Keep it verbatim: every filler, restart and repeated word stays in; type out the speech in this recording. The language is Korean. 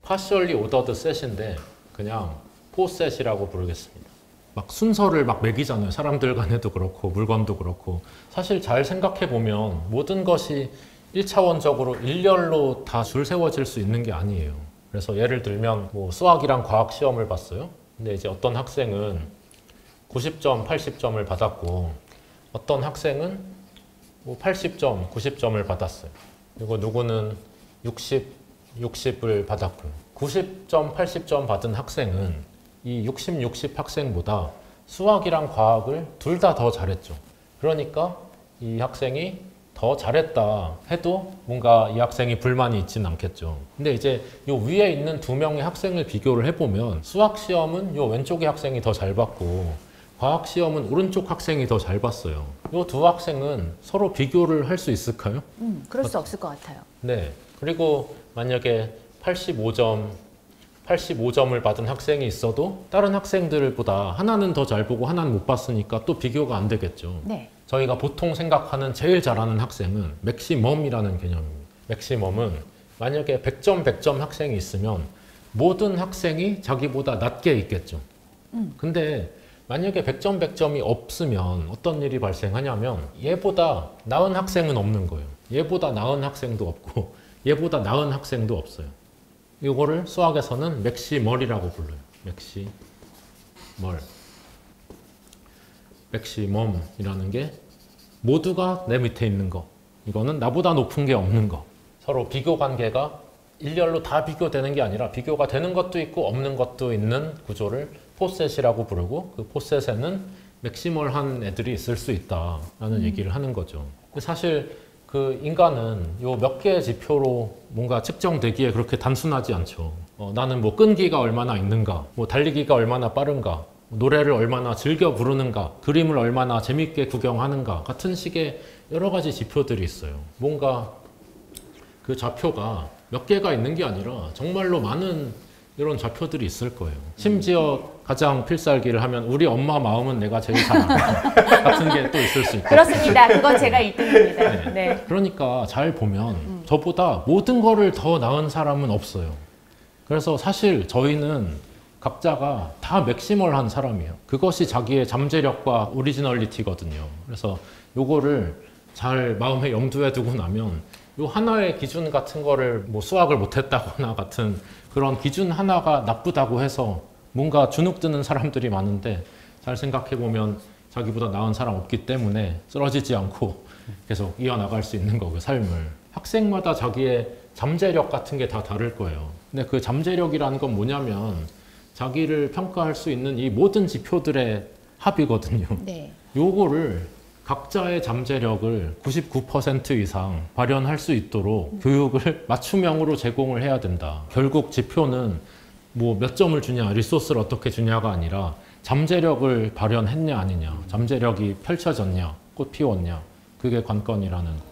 partially ordered set인데 그냥 포셋이라고 부르겠습니다. 막 순서를 막 매기잖아요. 사람들 간에도 그렇고 물건도 그렇고. 사실 잘 생각해 보면 모든 것이 일차원적으로 일렬로 다 줄 세워질 수 있는 게 아니에요. 그래서 예를 들면 뭐 수학이랑 과학 시험을 봤어요. 근데 이제 어떤 학생은 구십 점, 팔십 점을 받았고 어떤 학생은 뭐 팔십 점, 구십 점을 받았어요. 그리고 누구는 육십, 육십을 받았고요. 구십 점, 팔십 점 받은 학생은 이 육십, 육십 학생보다 수학이랑 과학을 둘 다 더 잘했죠. 그러니까 이 학생이 더 잘했다 해도 뭔가 이 학생이 불만이 있지는 않겠죠. 근데 이제 요 위에 있는 두 명의 학생을 비교를 해보면 수학 시험은 요 왼쪽의 학생이 더 잘 받고 과학 시험은 오른쪽 학생이 더 잘 봤어요. 요 두 학생은 서로 비교를 할 수 있을까요? 음, 그럴 수 없을 것 같아요. 네. 그리고 만약에 팔십오 점, 팔십오 점을 받은 학생이 있어도 다른 학생들보다 하나는 더 잘 보고 하나는 못 봤으니까 또 비교가 안 되겠죠. 네. 저희가 보통 생각하는 제일 잘하는 학생은 맥시멈이라는 개념입니다. 맥시멈은 만약에 백 점, 백 점 학생이 있으면 모든 학생이 자기보다 낮게 있겠죠. 음. 근데 만약에 백 점, 백 점이 없으면 어떤 일이 발생하냐면 얘보다 나은 학생은 없는 거예요. 얘보다 나은 학생도 없고 얘보다 나은 학생도 없어요. 이거를 수학에서는 맥시멀이라고 불러요. 맥시멀. 맥시멈이라는 게 모두가 내 밑에 있는 거. 이거는 나보다 높은 게 없는 거. 서로 비교 관계가 일렬로 다 비교되는 게 아니라 비교가 되는 것도 있고 없는 것도 있는 구조를 포셋이라고 부르고 그 포셋에는 맥시멀한 애들이 있을 수 있다라는 음. 얘기를 하는 거죠. 사실 그 인간은 요 몇 개의 지표로 뭔가 측정되기에 그렇게 단순하지 않죠. 어, 나는 뭐 끈기가 얼마나 있는가, 뭐 달리기가 얼마나 빠른가, 노래를 얼마나 즐겨 부르는가, 그림을 얼마나 재밌게 구경하는가 같은 식의 여러 가지 지표들이 있어요. 뭔가 그 좌표가 몇 개가 있는 게 아니라 정말로 많은 이런 좌표들이 있을 거예요. 심지어 가장 필살기를 하면 우리 엄마 마음은 내가 제일 잘 알아 같은 게 또 있을 수 있고. 그렇습니다. 그건 제가 일 등입니다. 네. 네. 그러니까 잘 보면 음. 저보다 모든 거를 더 나은 사람은 없어요. 그래서 사실 저희는 각자가 다 맥시멀한 사람이에요. 그것이 자기의 잠재력과 오리지널리티거든요. 그래서 요거를 잘 마음에 염두에 두고 나면 요 하나의 기준 같은 거를 뭐 수학을 못했다거나 같은 그런 기준 하나가 나쁘다고 해서 뭔가 주눅드는 사람들이 많은데 잘 생각해보면 자기보다 나은 사람 없기 때문에 쓰러지지 않고 계속 이어나갈 수 있는 거고요, 삶을. 학생마다 자기의 잠재력 같은 게 다 다를 거예요. 근데 그 잠재력이라는 건 뭐냐면 자기를 평가할 수 있는 이 모든 지표들의 합이거든요. 네. 요거를 각자의 잠재력을 구십구 퍼센트 이상 발현할 수 있도록 음. 교육을 맞춤형으로 제공을 해야 된다. 결국 지표는 뭐 몇 점을 주냐, 리소스를 어떻게 주냐가 아니라 잠재력을 발현했냐 아니냐, 잠재력이 펼쳐졌냐, 꽃 피웠냐, 그게 관건이라는